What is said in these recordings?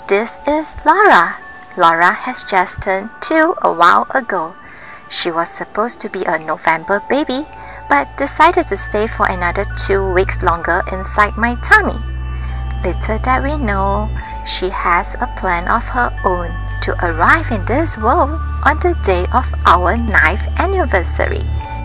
This is Laura. Laura has just turned 2 a while ago. She was supposed to be a November baby, but decided to stay for another 2 weeks longer inside my tummy. Little that we know, she has a plan of her own to arrive in this world on the day of our 9th anniversary.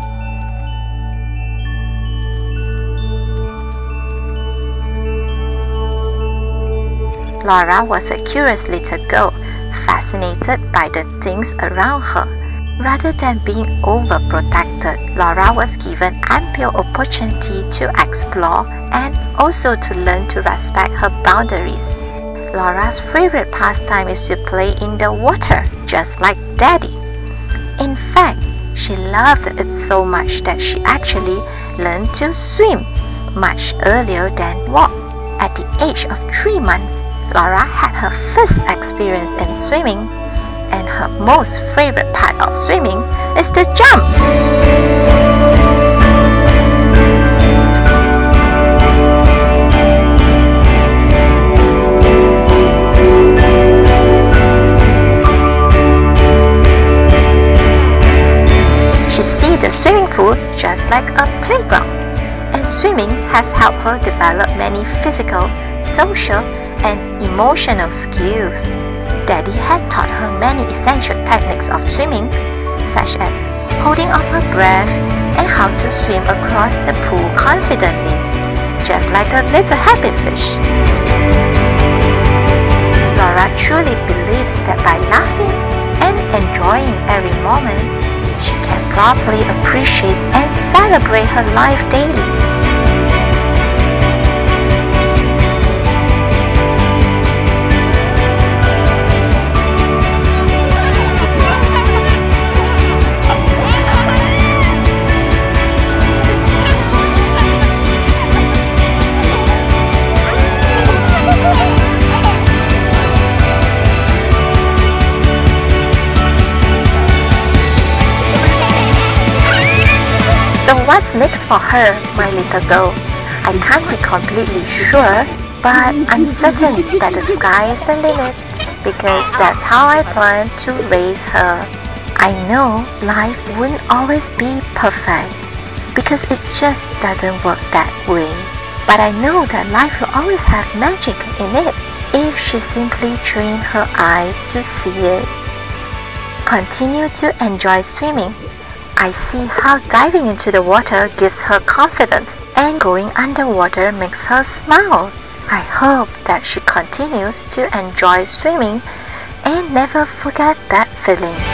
Laura was a curious little girl, fascinated by the things around her. Rather than being overprotected, Laura was given ample opportunity to explore and also to learn to respect her boundaries. Laura's favorite pastime is to play in the water, just like Daddy. In fact, she loved it so much that she actually learned to swim much earlier than walk. At the age of 3 months, Laura had her first experience in swimming, and her most favorite part of swimming is the jump. She sees the swimming pool just like a playground, and swimming has helped her develop many physical, social, and emotional skills. Daddy had taught her many essential techniques of swimming, such as holding off her breath and how to swim across the pool confidently, just like a little happy fish. Laura truly believes that by laughing and enjoying every moment, she can properly appreciate and celebrate her life daily. So what's next for her, my little girl? I can't be completely sure, but I'm certain that the sky is the limit, because that's how I plan to raise her. I know life wouldn't always be perfect, because it just doesn't work that way. But I know that life will always have magic in it, if she simply trains her eyes to see it. Continue to enjoy swimming. I see how diving into the water gives her confidence, and going underwater makes her smile. I hope that she continues to enjoy swimming and never forget that feeling.